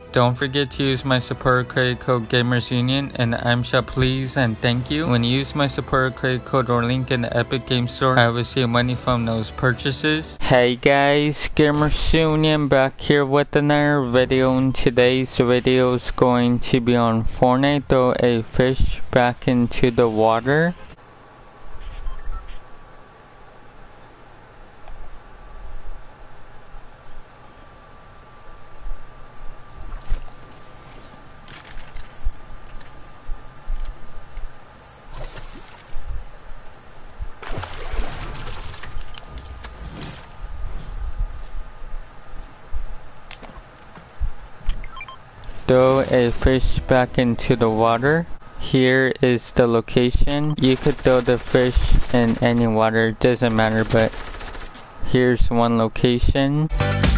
Don't forget to use my support credit code GamersUnion and I'm shall please and thank you. When you use my support credit code or link in the Epic Game Store, I will receive money from those purchases. Hey guys, GamersUnion back here with another video, and today's video is going to be on Fortnite Throw a fish back into the water. Throw a fish back into the water. Here is the location. You could throw the fish in any water, it doesn't matter, but here's one location.